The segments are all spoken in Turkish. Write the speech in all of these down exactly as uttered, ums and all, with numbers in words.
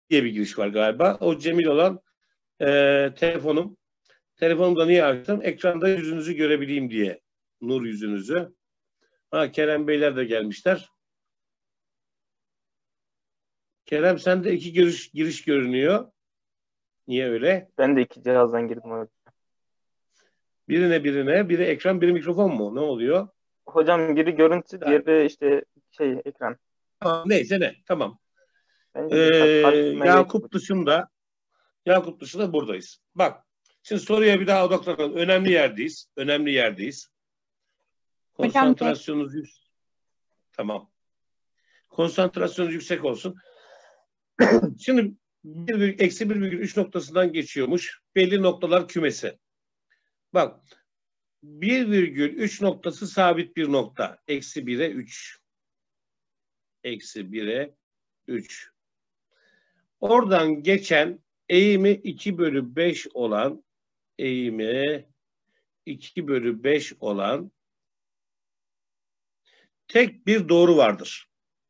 diye bir giriş var galiba. O Cemil olan e, telefonum. Telefonumu da niye açtım? Ekranda yüzünüzü görebileyim diye. Nur yüzünüzü. Ha, Kerem Beyler de gelmişler. Kerem sende iki giriş, giriş görünüyor. Niye öyle? Ben de iki cihazdan girdim hocam. Birine birine, biri ekran, biri mikrofon mu? Ne oluyor? Hocam biri görüntü, Yani, diğeri işte şey ekran. tamam, neyse ne, tamam. Ee, Bence de kar karıştırmaya gerek yok Yakup hocam. dışında, Yakup dışında buradayız. Bak, şimdi soruya bir daha odaklanalım. Önemli yerdeyiz, önemli yerdeyiz. Hocam tek. Konsantrasyonunuz yüksek. Tamam. Konsantrasyonunuz yüksek olsun. Şimdi bir, eksi bir virgül üç noktasından geçiyormuş. Belli noktalar kümesi. Bak, bir virgül üç noktası sabit bir nokta. Eksi bire üç. Eksi bire üç. Oradan geçen eğimi iki bölü beş olan eğimi iki bölü beş olan tek bir doğru vardır.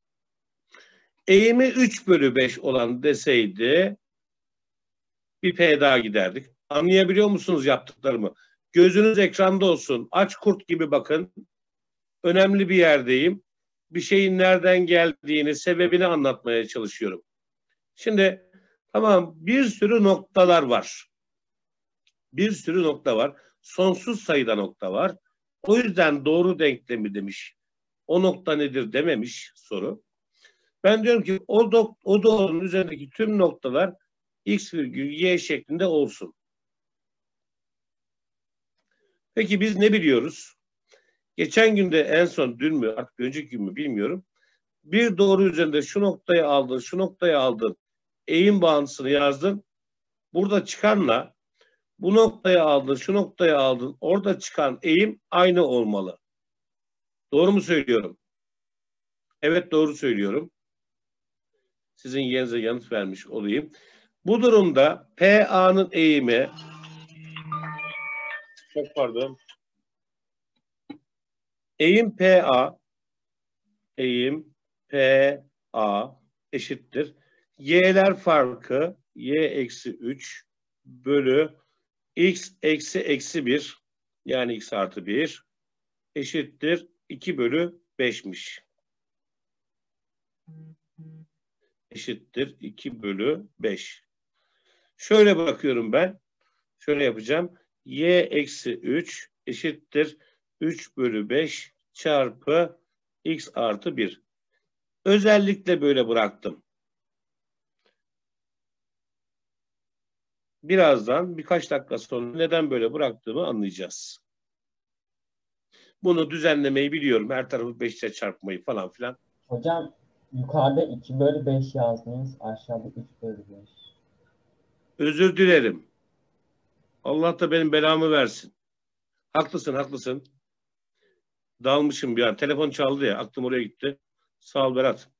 Eğimi üç bölü beş olan deseydi bir P daha giderdik. Anlayabiliyor musunuz yaptıklarımı? Gözünüz ekranda olsun. Aç kurt gibi bakın. Önemli bir yerdeyim. Bir şeyin nereden geldiğini, sebebini anlatmaya çalışıyorum. Şimdi tamam, bir sürü noktalar var. Bir sürü nokta var. Sonsuz sayıda nokta var. O yüzden doğru denklemi demiş. O nokta nedir dememiş soru. Ben diyorum ki o, do o doğrunun üzerindeki tüm noktalar x virgül y şeklinde olsun. Peki biz ne biliyoruz? Geçen günde en son dün mü artık önceki gün mü bilmiyorum. Bir doğru üzerinde şu noktayı aldın, şu noktayı aldın. Eğim bağıntısını yazdın. Burada çıkanla bu noktayı aldın, şu noktayı aldın. Orada çıkan eğim aynı olmalı. Doğru mu söylüyorum? Evet, doğru söylüyorum. Sizin yerinize yanıt vermiş olayım. Bu durumda P A'nın eğimi, çok pardon. Eğim P A, eğim P A eşittir. Y'ler farkı y eksi üç bölü x eksi eksi bir, yani x artı bir eşittir iki bölü beşmiş. Eşittir iki bölü beş. Şöyle bakıyorum ben. Şöyle yapacağım. Y eksi üç eşittir üç bölü beş çarpı x artı bir. Özellikle böyle bıraktım. Birazdan birkaç dakika sonra neden böyle bıraktığımı anlayacağız. Bunu düzenlemeyi biliyorum. Her tarafı beş ile çarpmayı falan filan. Hocam yukarıda iki bölü beş yazdınız. Aşağıda üç bölü beş. Özür dilerim. Allah da benim belamı versin. Haklısın, haklısın. Dalmışım bir an. Telefon çaldı ya. Aklım oraya gitti. Sağ ol Berat.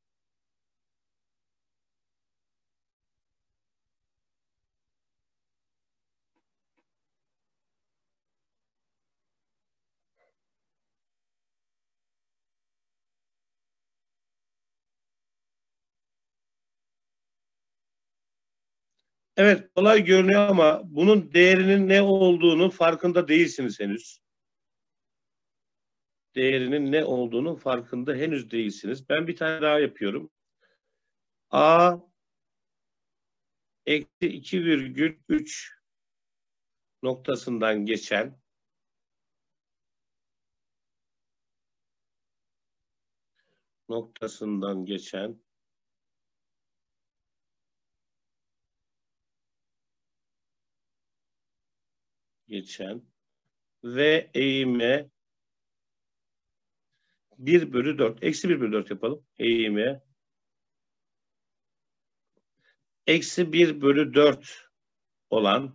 Evet, kolay görünüyor ama bunun değerinin ne olduğunu farkında değilsiniz henüz. Değerinin ne olduğunu farkında henüz değilsiniz. Ben bir tane daha yapıyorum. A eksi iki virgül üç noktasından geçen noktasından geçen geçen ve eğime bir bölü dört. Eksi bir bölü dört yapalım. Eğime eksi bir bölü dört olan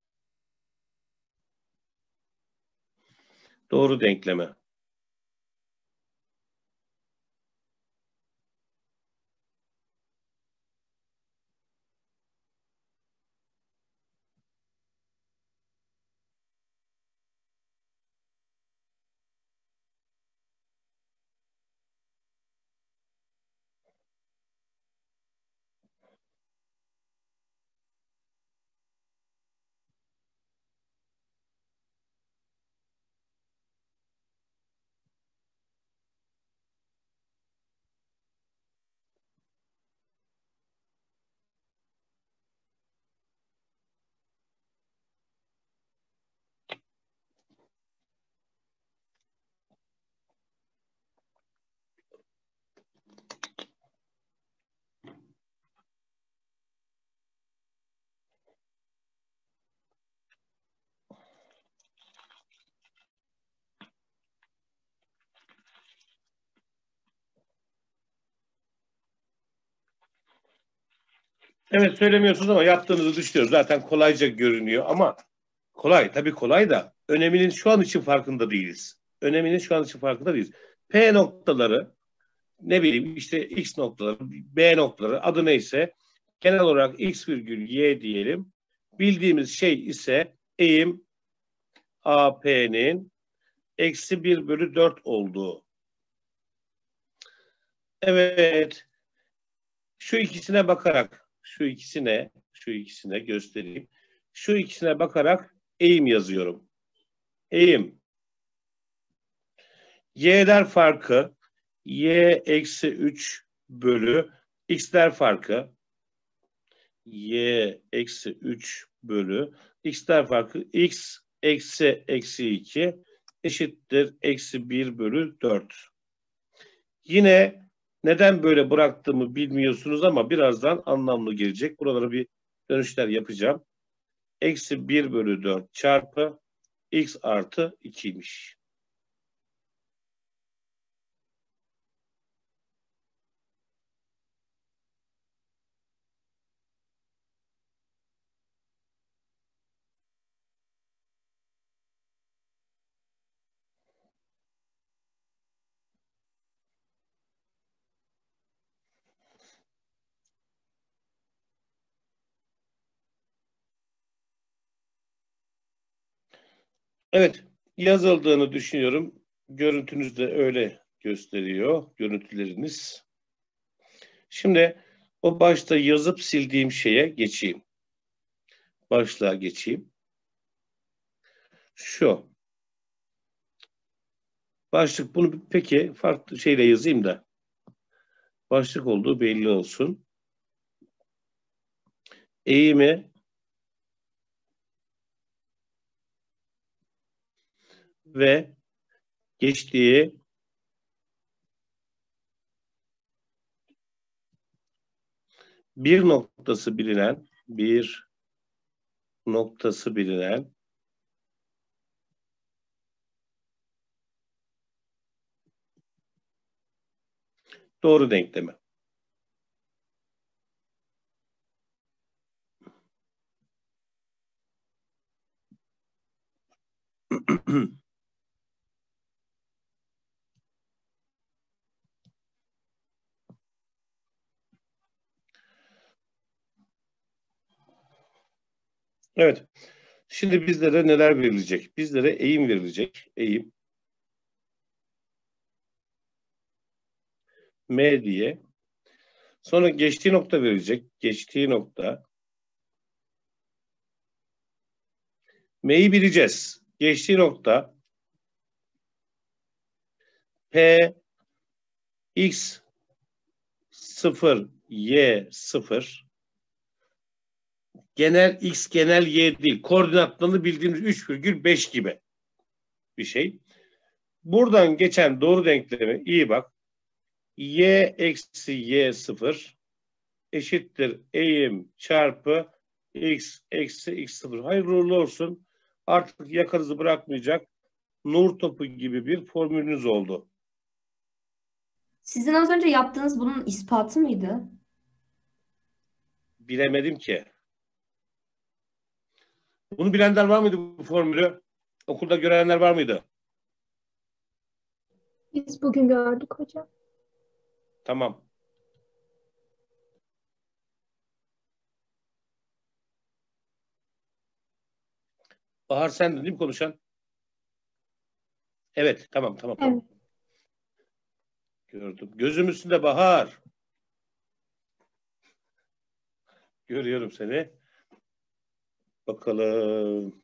doğru denkleme. Evet, söylemiyorsunuz ama yaptığınızı düşünüyoruz. Zaten kolayca görünüyor ama kolay, tabii kolay da öneminin şu an için farkında değiliz. Öneminin şu an için farkında değiliz. P noktaları, ne bileyim işte X noktaları, B noktaları, adı neyse genel olarak X virgül Y diyelim. Bildiğimiz şey ise eğim A P'nin eksi bir bölü dört olduğu. Evet. Şu ikisine bakarak, şu ikisine, şu ikisine göstereyim. Şu ikisine bakarak eğim yazıyorum. Eğim. Y'ler farkı, Y eksi üç bölü X'ler farkı, Y eksi üç bölü X'ler farkı, X eksi eksi iki eşittir eksi bir bölü dört. Yine neden böyle bıraktığımı bilmiyorsunuz ama birazdan anlamlı gelecek. Buralara bir dönüşler yapacağım. Eksi bir bölü dört çarpı X artı ikiymiş. Evet, yazıldığını düşünüyorum. Görüntünüz de öyle gösteriyor, görüntüleriniz. Şimdi o başta yazıp sildiğim şeye geçeyim. Başlığa geçeyim. Şu. Başlık, bunu peki farklı şeyle yazayım da başlık olduğu belli olsun. Eğimi ve geçtiği bir noktası bilinen, bir noktası bilinen doğru denklemi. Evet. Şimdi bizlere neler verilecek? Bizlere eğim verilecek. Eğim. M diye. Sonra geçtiği nokta verecek. Geçtiği nokta. M'yi bileceğiz. Geçtiği nokta P X sıfır Y sıfır. Genel X, genel Y değil. Koordinatlarını bildiğimiz üç virgül beş gibi bir şey. Buradan geçen doğru denklemi iyi bak. Y eksi Y sıfır eşittir eğim çarpı X eksi X sıfır. Hayırlı uğurlu olsun. Artık yakanızı bırakmayacak nur topu gibi bir formülünüz oldu. Sizin az önce yaptığınız bunun ispatı mıydı? Bilemedim ki. Bunu bilenler var mıydı, bu formülü? Okulda görenler var mıydı? Biz bugün gördük hocam. Tamam. Bahar, sendin değil mi konuşan? Evet, tamam tamam tamam. Evet. Gördüm. Gözüm üstünde Bahar. Görüyorum seni. Bakalım.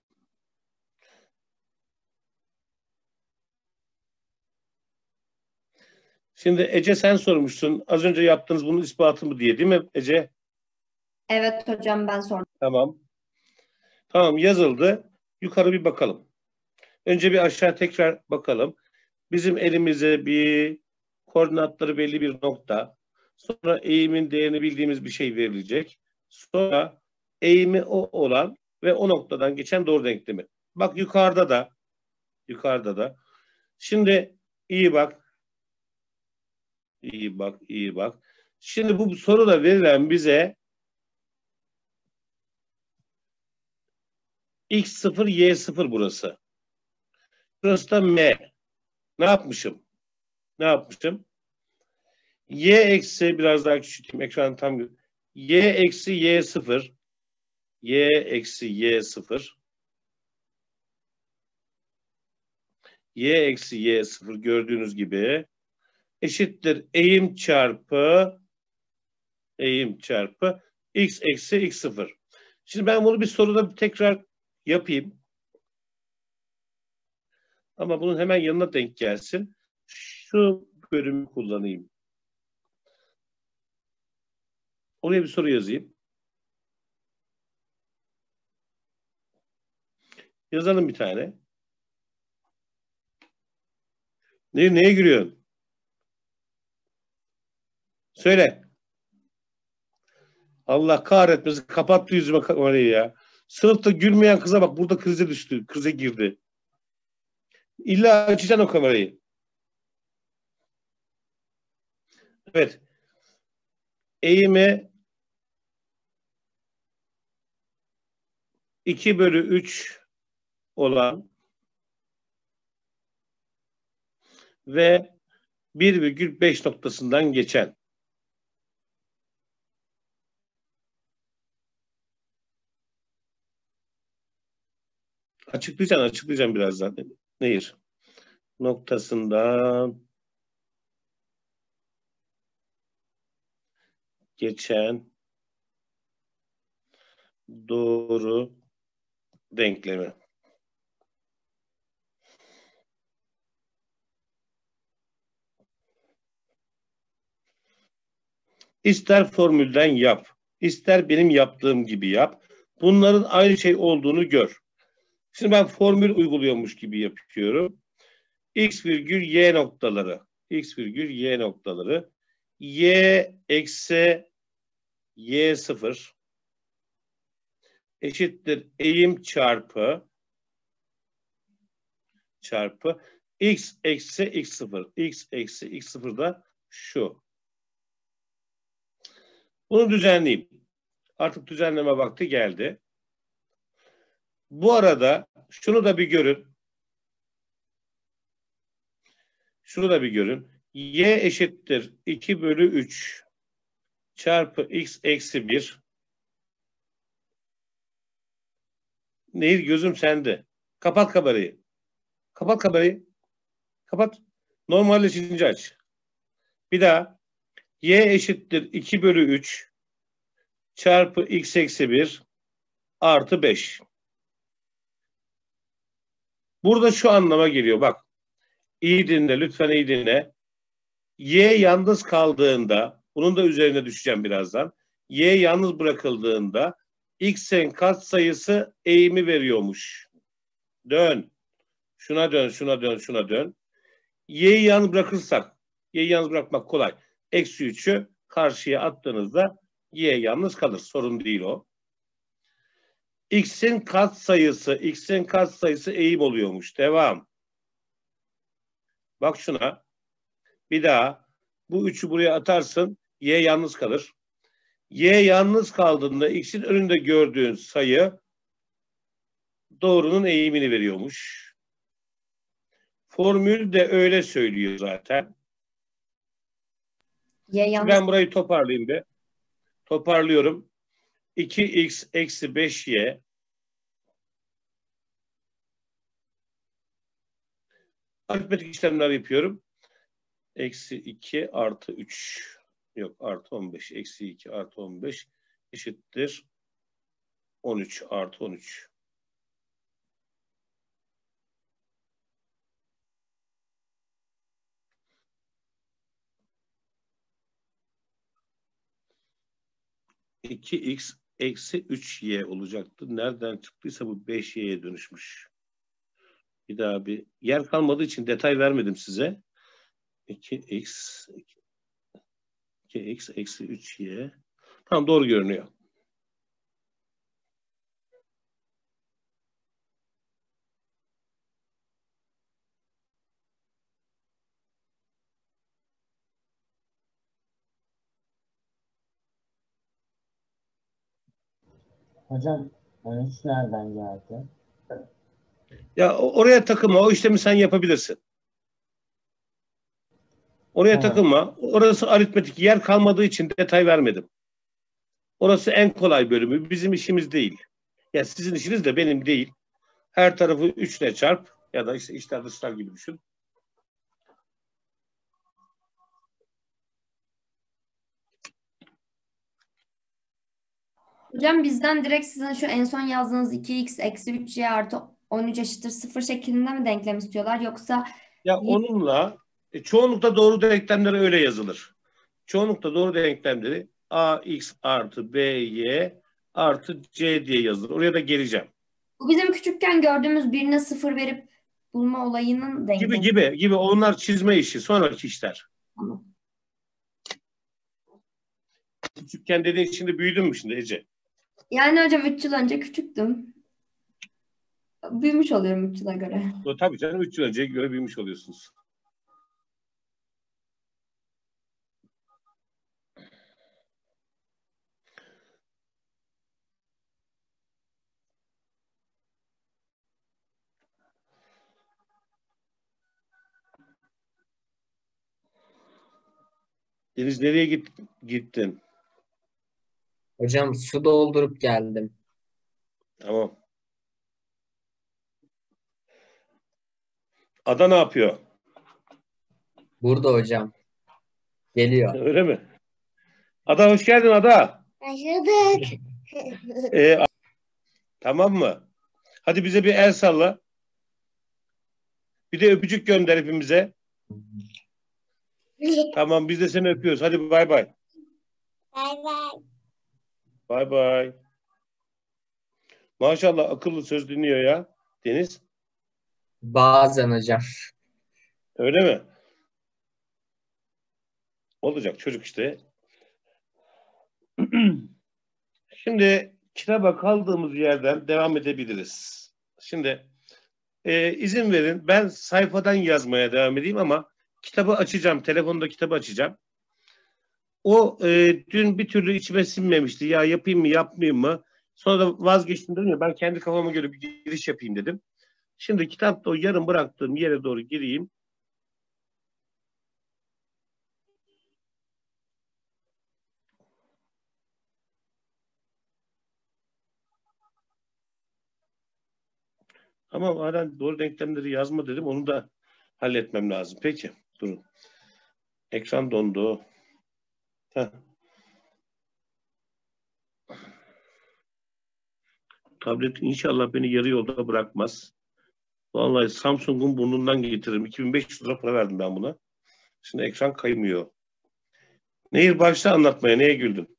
Şimdi Ece, sen sormuşsun. Az önce yaptığınız bunun ispatı mı diye, değil mi Ece? Evet hocam, ben sordum. Tamam. Tamam, yazıldı. Yukarı bir bakalım. Önce bir aşağı tekrar bakalım. Bizim elimize bir koordinatları belli bir nokta. Sonra eğimin değerini bildiğimiz bir şey verilecek. Sonra eğimi o olan ve o noktadan geçen doğru denklemi. Bak yukarıda da yukarıda da. Şimdi iyi bak. İyi bak, iyi bak. Şimdi bu soruda verilen bize X sıfır, Y sıfır burası. Burası da M. Ne yapmışım? Ne yapmışım? Y eksi, biraz daha küçülteyim. Ekranı tam gör. Y eksi Y sıfır. Y eksi Y sıfır. Y eksi Y sıfır gördüğünüz gibi eşittir eğim çarpı eğim çarpı X eksi X sıfır. Şimdi ben bunu bir soruda tekrar yapayım. Ama bunun hemen yanına denk gelsin. Şu bölümü kullanayım. Oraya bir soru yazayım. Yazalım bir tane. Ne, neye gülüyorsun? Söyle. Allah kahretmesin. Kapattı yüzüme kamerayı ya. Sınıfta gülmeyen kıza bak. Burada krize düştü. Krize girdi. İlla açacaksın o kamerayı. Evet. Eğimi iki bölü üç olan ve bir virgül beş noktasından geçen açıklayacağım, açıklayacağım birazdan. Nehir noktasından geçen doğru denklemi. İster formülden yap, ister benim yaptığım gibi yap. Bunların aynı şey olduğunu gör. Şimdi ben formül uyguluyormuş gibi yapıyorum. X virgül Y noktaları. X virgül Y noktaları. Y eksi Y sıfır eşittir eğim çarpı çarpı X eksi X sıfır. X eksi X sıfır da şu. Bunu düzenleyeyim. Artık düzenleme vakti geldi. Bu arada şunu da bir görün. Şunu da bir görün. Y eşittir iki bölü üç çarpı X eksi bir. Nehir gözüm sende. Kapat kamerayı. Kapat kamerayı. Kapat. Normalleşince aç. Bir daha. Y eşittir iki bölü üç çarpı X eksi bir artı beş. Burada şu anlama geliyor. Bak. İyi dinle. Lütfen iyi dinle. Y yalnız kaldığında, bunun da üzerine düşeceğim birazdan. Y yalnız bırakıldığında X'in katsayısı eğimi veriyormuş. Dön. Şuna dön, şuna dön, şuna dön. Y'yi yalnız bırakırsak, Y'yi yalnız bırakmak kolay. Eksi üçü karşıya attığınızda Y yalnız kalır. Sorun değil o. X'in katsayısı, X'in katsayısı eğim oluyormuş. Devam. Bak şuna. Bir daha. Bu üçü buraya atarsın. Y yalnız kalır. Y yalnız kaldığında X'in önünde gördüğün sayı doğrunun eğimini veriyormuş. Formül de öyle söylüyor zaten. Y yalnız... Ben burayı toparlayayım be. Toparlıyorum. iki X eksi beş Y aritmetik işlemler yapıyorum. Eksi iki artı üç. Yok artı on beş. Eksi iki artı on beş eşittir on üç artı on üç. iki X eksi üç Y olacaktı. Nereden çıktıysa bu beş Y'ye dönüşmüş. Bir daha bir yer kalmadığı için detay vermedim size. iki X iki X eksi üç Y. Tamam, doğru görünüyor. Hocam on üç nereden geldi? Ya oraya takılma. O işlemi sen yapabilirsin. Oraya Tamam. takılma. Orası aritmetik. Yer kalmadığı için detay vermedim. Orası en kolay bölümü. Bizim işimiz değil. Ya sizin işiniz de benim değil. Her tarafı üç ile çarp ya da işte içler dışlar gibi düşün. Hocam bizden direkt sizin şu en son yazdığınız iki x eksi üç y artı on üç eşittir sıfır şeklinde mi denklem istiyorlar? Yoksa Ya onunla e, çoğunlukla doğru denklemleri öyle yazılır. Çoğunlukla doğru denklemleri ax artı by artı c diye yazılır. Oraya da geleceğim. bu bizim küçükken gördüğümüz birine sıfır verip bulma olayının Gibi denklemi. gibi gibi onlar çizme işi, sonraki işler. Tamam. Küçükken dediğin şimdi büyüdün mü şimdi Ece? Yani hocam üç yıl önce küçüktüm. Büyümüş oluyorum üç yıla göre. O, tabii canım üç yıl önceye göre büyümüş oluyorsunuz. Deniz nereye git, gittin? Hocam su doldurup geldim. Tamam. Ada ne yapıyor? Burada hocam. Geliyor. Öyle mi? Ada hoş geldin Ada. Başladık. Ee, tamam mı? Hadi bize bir el salla. Bir de öpücük gönder hepimize. Tamam biz de seni öpüyoruz. Hadi bay bay. Bay bay. Bay bay. Maşallah akıllı söz dinliyor ya Deniz. Bazen hocam. Öyle mi? Olacak çocuk işte. Şimdi kitaba kaldığımız yerden devam edebiliriz. Şimdi e, izin verin ben sayfadan yazmaya devam edeyim ama kitabı açacağım. Telefonda kitabı açacağım. O e, dün bir türlü içime sinmemişti. Ya yapayım mı yapmayayım mı? Sonra da vazgeçtim dedim ya ben kendi kafama göre bir giriş yapayım dedim. Şimdi kitapta o yarım bıraktığım yere doğru gireyim. Ama hala doğru denklemleri yazma dedim. Onu da halletmem lazım. Peki durun. Ekran dondu. Heh. Tablet inşallah beni yarı yolda bırakmaz. Vallahi Samsung'un burnundan getiririm. iki bin beş yüz lira para verdim ben buna. Şimdi ekran kaymıyor. Nehir başta anlatmaya. Neye güldün?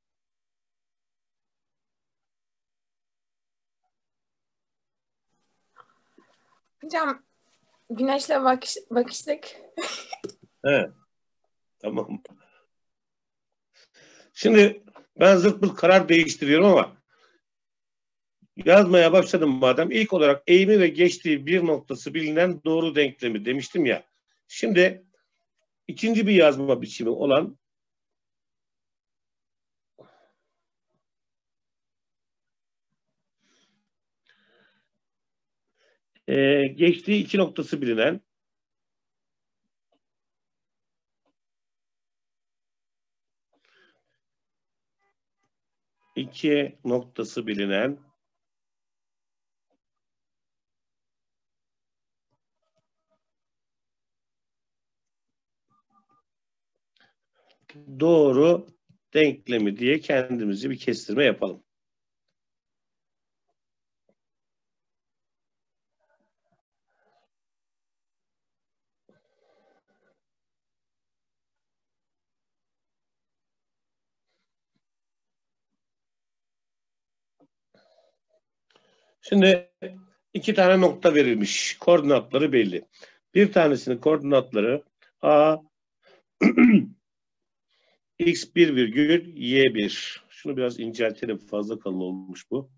Hocam güneşle bakış, bakıştık. He. Tamam. Şimdi ben zırt pırt karar değiştiriyorum ama yazmaya başladım madem. İlk olarak eğimi ve geçtiği bir noktası bilinen doğru denklemi demiştim ya. Şimdi ikinci bir yazma biçimi olan e, geçtiği iki noktası bilinen iki noktası bilinen doğru denklemi diye kendimizi bir kestirme yapalım. Şimdi iki tane nokta verilmiş. Koordinatları belli. Bir tanesinin koordinatları A x bir virgül y bir. Şunu biraz inceltelim. Fazla kalın olmuş bu.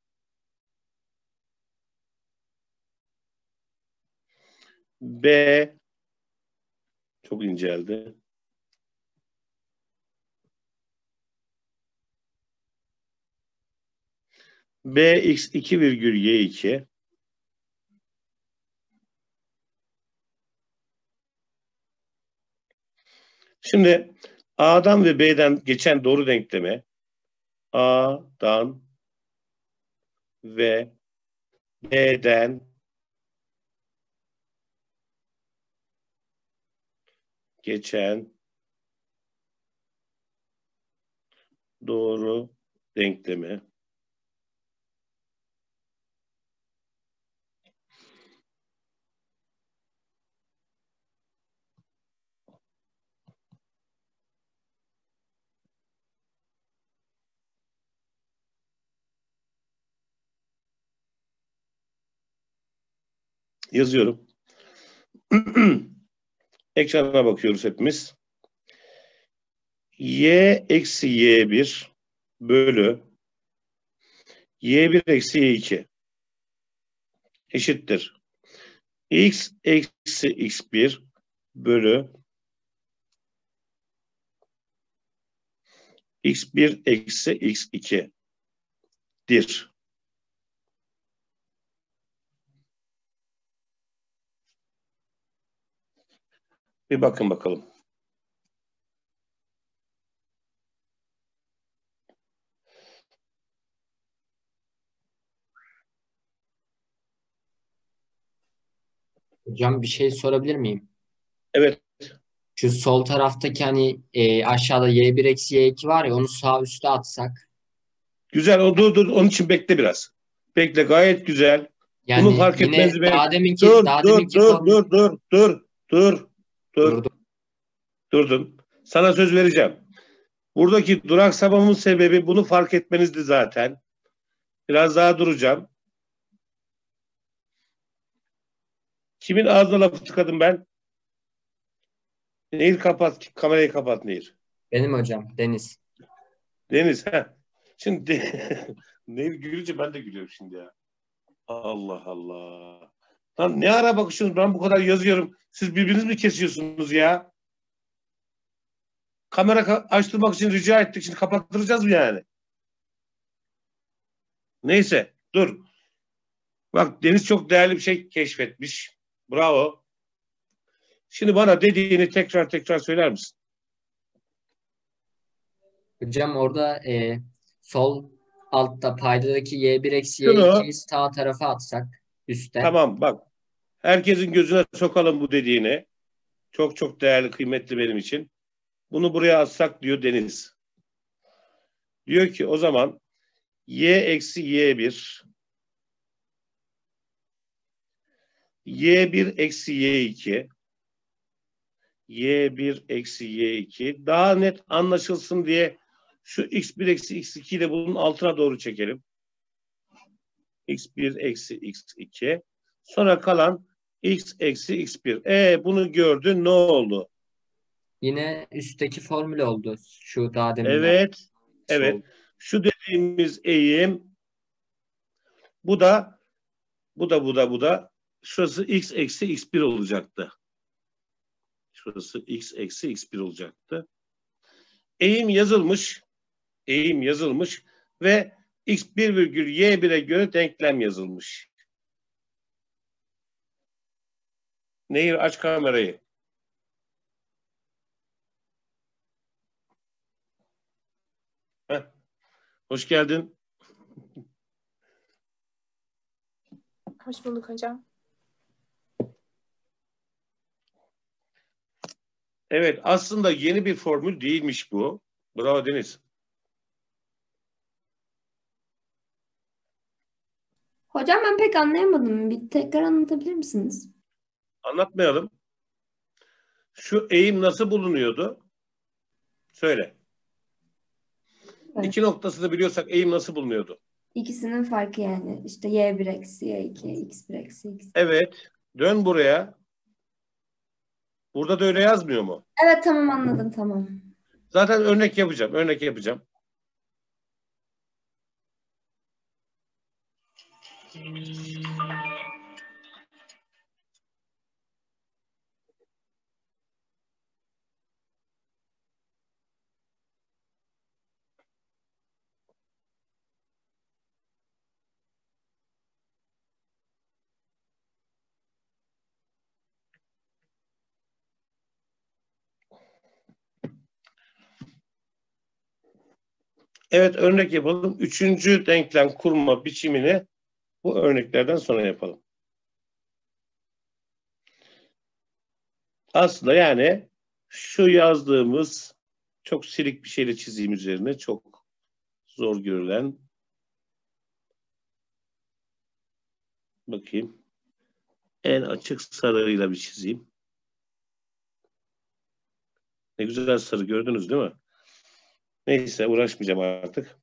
B çok inceldi. B x iki virgül y iki. Şimdi A'dan ve B'den geçen doğru denkleme A'dan ve B'den geçen doğru denklemi yazıyorum. Ekrana bakıyoruz hepimiz. Y eksi y bir bölü y bir eksi y iki eşittir. X eksi x bir bölü x bir eksi x iki dir. Bir bakın bakalım. Hocam bir şey sorabilir miyim? Evet. Şu sol taraftaki hani e, aşağıda y bir eksi y iki var ya onu sağ üste atsak. Güzel. O, dur dur. Onun için bekle biraz. Bekle. Gayet güzel. Bunu Yani fark yine etmenizi ben... daha deminki Dur, daha dur, deminki dur, formül dur, dur, dur, dur, dur, durdu. durdun. Sana söz vereceğim. Buradaki duraksamamın sebebi bunu fark etmenizdi zaten. Biraz daha duracağım. Kimin ağzına lafı tıkadım ben? Nehir kapat, kamerayı kapat Nehir. Benim hocam Deniz. Deniz, ha. Şimdi Nehir gülünce ben de gülüyorum şimdi ya. Allah Allah. Lan ne ara bakışıyorsunuz? Ben bu kadar yazıyorum. Siz birbiriniz mi kesiyorsunuz ya? Kamera ka- açtırmak için rica ettik. Şimdi kapattıracağız mı yani? Neyse, dur. Bak Deniz çok değerli bir şey keşfetmiş. Bravo. Şimdi bana dediğini tekrar tekrar söyler misin? Hocam orada e, sol altta paydadaki y bir eksi y Şunu, ikiyi sağ tarafa atsak üstte. tamam bak. Herkesin gözüne sokalım bu dediğini. Çok çok değerli, kıymetli benim için. Bunu buraya atsak diyor Deniz. Diyor ki o zaman y eksi y bir y bir eksi y iki y bir eksi y iki daha net anlaşılsın diye şu x bir eksi x ikiyi de bunun altına doğru çekelim. x bir eksi x iki sonra kalan x eksi x bir. E bunu gördün, ne oldu? Yine üstteki formül oldu. Şu daha demin Evet. yaptığım Evet. sol. Şu dediğimiz eğim bu da bu da bu da bu da şurası x eksi x bir olacaktı. Şurası x eksi x bir olacaktı. Eğim yazılmış. Eğim yazılmış ve x bir virgül y bire göre denklem yazılmış. Nehir aç kamerayı. Heh. Hoş geldin. Hoş bulduk hocam. Evet, aslında yeni bir formül değilmiş bu. Bravo Deniz. Hocam ben pek anlayamadım. Bir tekrar anlatabilir misiniz? Anlatmayalım. Şu eğim nasıl bulunuyordu? Söyle. Evet. İki noktasını biliyorsak eğim nasıl bulunuyordu? İkisinin farkı yani. İşte y bir eksi y iki, x bir eksi x. Evet. Dön buraya. Burada da öyle yazmıyor mu? Evet tamam anladım tamam. Zaten örnek yapacağım. Örnek yapacağım. Evet, örnek yapalım. Üçüncü denklem kurma biçimini bu örneklerden sonra yapalım. Aslında yani şu yazdığımız çok silik bir şeyle çizeyim üzerine. Çok zor görülen. Bakayım. En açık sarıyla bir çizeyim. Ne güzel sarı, gördünüz değil mi? Neyse, uğraşmayacağım artık.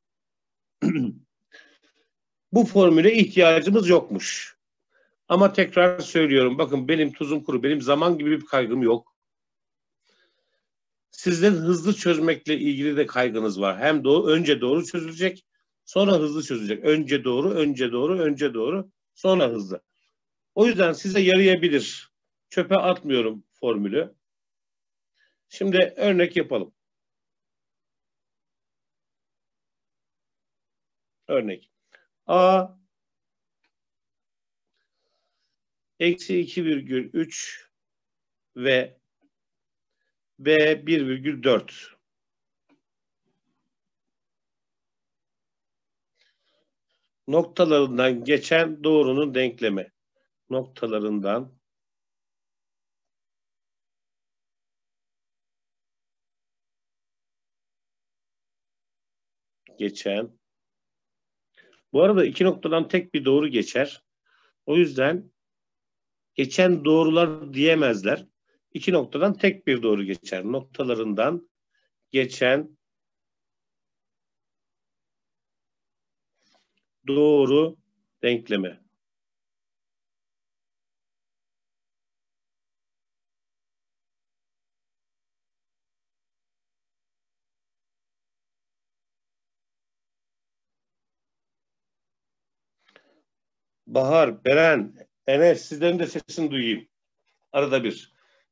Bu formüle ihtiyacımız yokmuş. Ama tekrar söylüyorum. Bakın, benim tuzum kuru. Benim zaman gibi bir kaygım yok. Sizlerin hızlı çözmekle ilgili de kaygınız var. Hem doğru, önce doğru çözülecek, sonra hızlı çözülecek. Önce doğru, önce doğru, önce doğru, sonra hızlı. O yüzden size yarayabilir. Çöpe atmıyorum formülü. Şimdi örnek yapalım. Örnek. A eksi iki virgül üç ve B bir virgül dört. Noktalarından geçen doğrunun denklemi. Noktalarından geçen. Bu arada iki noktadan tek bir doğru geçer. O yüzden geçen doğrular diyemezler. İki noktadan tek bir doğru geçer. Noktalarından geçen doğru denklemi. Bahar, Beren, Enes, sizlerin de sesini duyayım. Arada bir.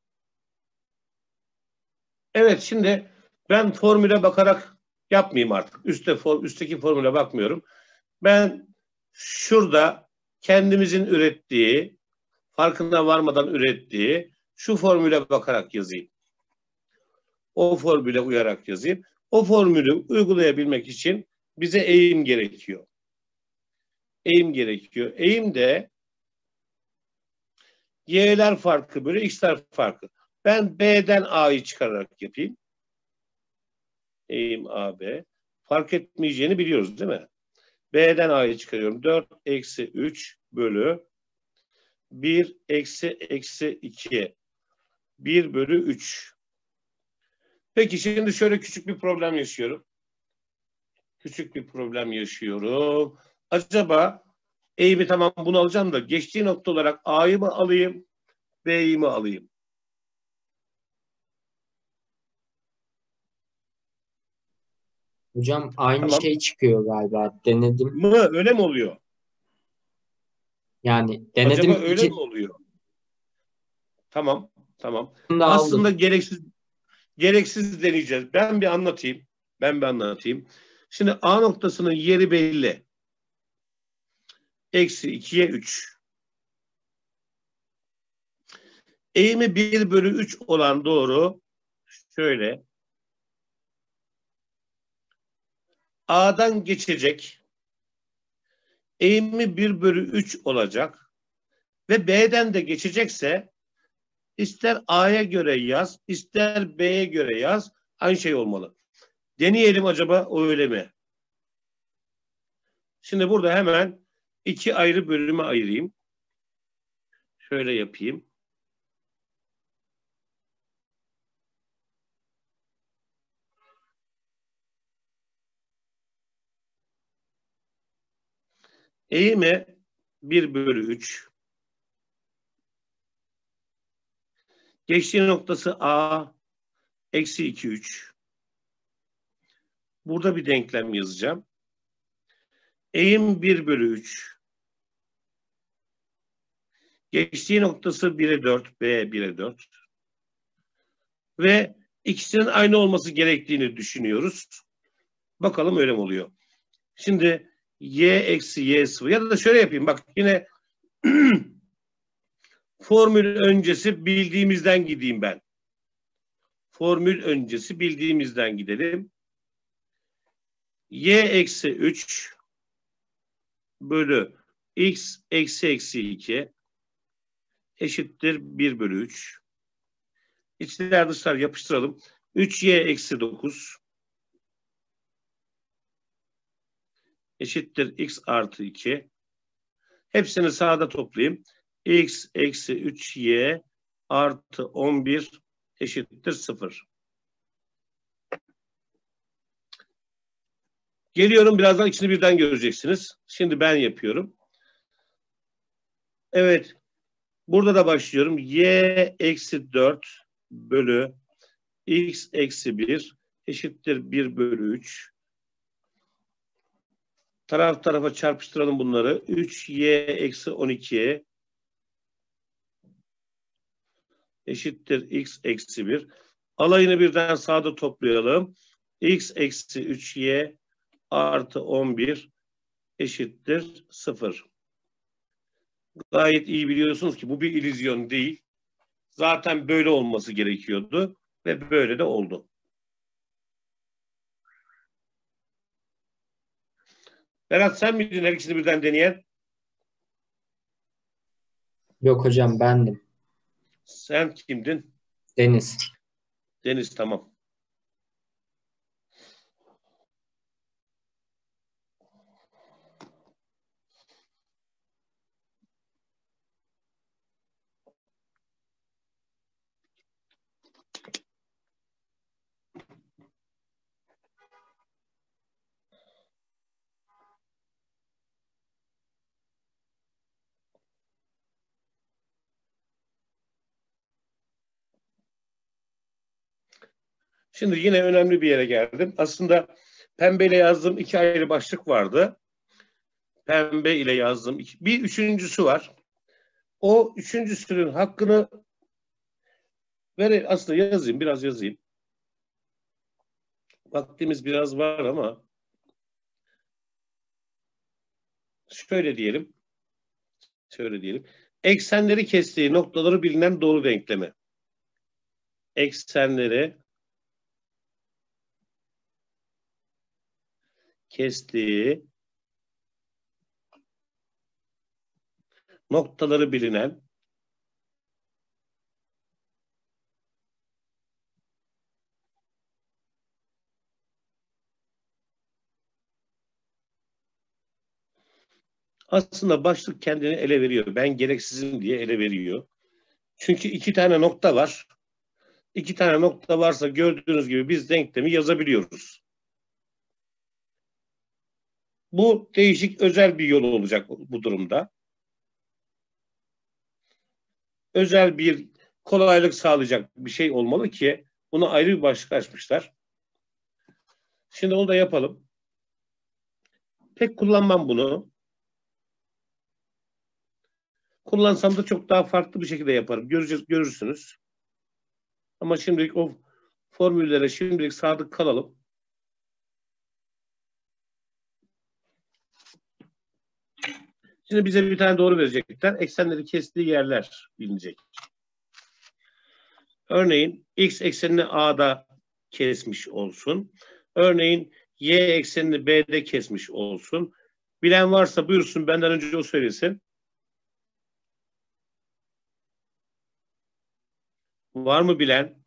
Evet, şimdi ben formüle bakarak yapmayayım artık. Üste, for, üstteki formüle bakmıyorum. Ben şurada kendimizin ürettiği, farkına varmadan ürettiği şu formüle bakarak yazayım. O formüle uyarak yazayım. O formülü uygulayabilmek için bize eğim gerekiyor. Eğim gerekiyor. Eğim de y'ler farkı bölü x'ler farkı. Ben B'den A'yı çıkararak yapayım. Eğim A B. Fark etmeyeceğini biliyoruz değil mi? B'den A'yı çıkarıyorum. dört eksi üç bölü bir eksi eksi iki. bir bölü üç. Peki şimdi şöyle küçük bir problem yaşıyorum. Küçük bir problem yaşıyorum. Acaba eğimi tamam bunu alacağım da geçtiği nokta olarak A'yı mı alayım, B'yi mi alayım? Hocam aynı Tamam. şey çıkıyor galiba. Denedim. Mı? Öyle mi oluyor? Yani denedim. Acaba öyle iki... mi oluyor? Tamam, tamam. Da Aslında aldım. gereksiz gereksiz deneyeceğiz. Ben bir anlatayım. Ben bir anlatayım. Şimdi A noktasının yeri belli. Eksi ikiye üç. Eğimi bir bölü üç olan doğru şöyle. A'dan geçecek. Eğimi bir bölü üç olacak. Ve B'den de geçecekse ister A'ya göre yaz, ister B'ye göre yaz. Aynı şey olmalı. Deneyelim, acaba öyle mi? Şimdi burada hemen iki ayrı bölüme ayırayım. Şöyle yapayım. Eğimi bir bölü üç. Geçtiği noktası A eksi iki üç. Burada bir denklem yazacağım. Eğim bir bölü üç. Geçtiği noktası bire dört. B bire dört. Ve ikisinin aynı olması gerektiğini düşünüyoruz. Bakalım öyle mi oluyor? Şimdi y eksi y sıfır. Ya da şöyle yapayım. Bak yine formül öncesi bildiğimizden gideyim ben. Formül öncesi bildiğimizden gidelim. y eksi üç bölü x eksi eksi iki eşittir bir bölü üç. İçler dışlar yapıştıralım. üç y eksi dokuz eşittir x artı iki. Hepsini sağda toplayayım. X eksi üç y artı on bir eşittir sıfır. Geliyorum, birazdan ikisini birden göreceksiniz. Şimdi ben yapıyorum. Evet. Burada da başlıyorum. Y eksi dört bölü x eksi bir eşittir bir bölü üç. Taraf tarafa çarpıştıralım bunları. üç y eksi on iki eşittir x eksi bir. Alayını birden sağda toplayalım. X eksi üç y artı on bir eşittir sıfır. Gayet iyi biliyorsunuz ki bu bir illüzyon değil. Zaten böyle olması gerekiyordu ve böyle de oldu. Berat, sen miydin her ikisini birden deneyen? Yok hocam, bendim. Sen kimdin? Deniz. Deniz, tamam. Şimdi yine önemli bir yere geldim. Aslında pembeyle yazdığım iki ayrı başlık vardı. Pembe ile yazdığım iki. Bir üçüncüsü var. O üçüncüsünün hakkını ver, aslında yazayım, biraz yazayım. Vaktimiz biraz var ama şöyle diyelim. Şöyle diyelim. Eksenleri kestiği noktaları bilinen doğru denklemi. Eksenleri kestiği noktaları bilinen aslında başlık kendini ele veriyor. Ben gereksizim diye ele veriyor. Çünkü iki tane nokta var. İki tane nokta varsa gördüğünüz gibi biz denklemi yazabiliyoruz. Bu değişik özel bir yol olacak bu durumda. Özel bir kolaylık sağlayacak bir şey olmalı ki buna ayrı bir başlık açmışlar. Şimdi onu da yapalım. Pek kullanmam bunu. Kullansam da çok daha farklı bir şekilde yaparım. Göreceğiz, görürsünüz. Ama şimdilik o formüllere şimdilik sadık kalalım. Şimdi bize bir tane doğru verecekler. Eksenleri kestiği yerler bilinecek. Örneğin x eksenini A'da kesmiş olsun. Örneğin y eksenini B'de kesmiş olsun. Bilen varsa buyursun, benden önce o söylesin. Var mı bilen?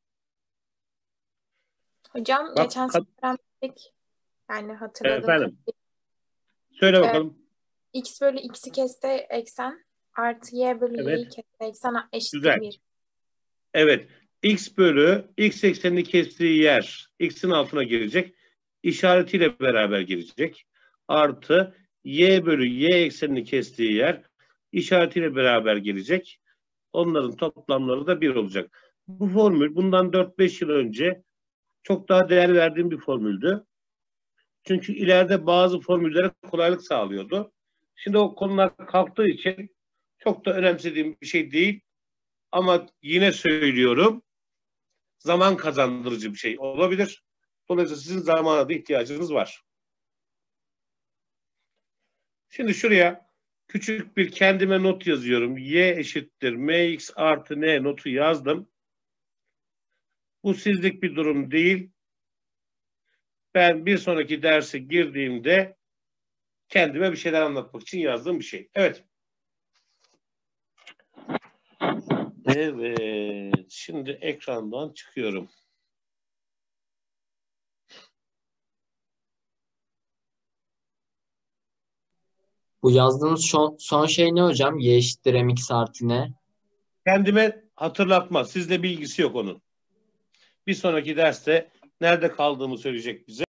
Hocam Bak, geçen kat- sefer öğrendik. Yani hatırladım. Efendim? Söyle bakalım. X bölü x'i kesti eksen artı y bölü Evet. y'yi kesti eksen eşittir Güzel. bir. Evet. X bölü x eksenini kestiği yer x'in altına gelecek. İşaretiyle beraber gelecek. Artı y bölü y eksenini kestiği yer işaretiyle beraber gelecek. Onların toplamları da bir olacak. Bu formül bundan dört beş yıl önce çok daha değer verdiğim bir formüldü. Çünkü ileride bazı formüllere kolaylık sağlıyordu. Şimdi o konular kalktığı için çok da önemsediğim bir şey değil. Ama yine söylüyorum, zaman kazandırıcı bir şey olabilir. Dolayısıyla sizin zamana da ihtiyacınız var. Şimdi şuraya küçük bir kendime not yazıyorum. Y eşittir mx artı n notu yazdım. Bu sizlik bir durum değil. Ben bir sonraki derse girdiğimde kendime bir şeyler anlatmak için yazdığım bir şey. Evet. Evet. Şimdi ekrandan çıkıyorum. Bu yazdığınız son, son şey ne hocam? Y eşittir mx artı ne? Kendime hatırlatma. Sizde bilgisi yok onun. Bir sonraki derste nerede kaldığımı söyleyecek bize.